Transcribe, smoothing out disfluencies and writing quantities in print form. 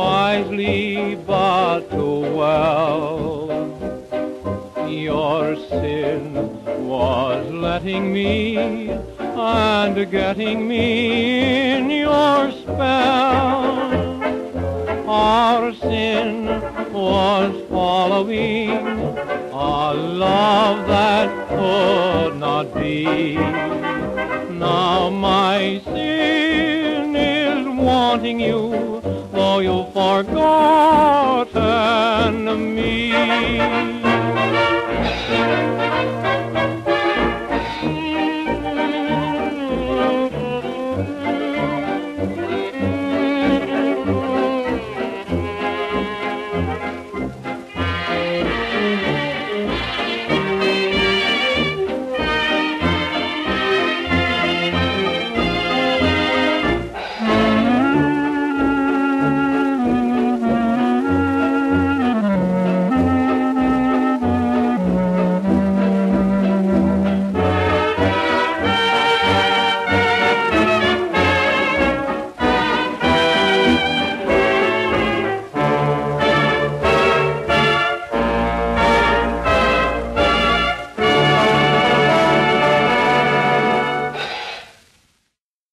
wisely but too well. Your sin was letting me and getting me in your spell. Our sin was following a love that could not be. Now my sin is wanting you, though you've forgotten me.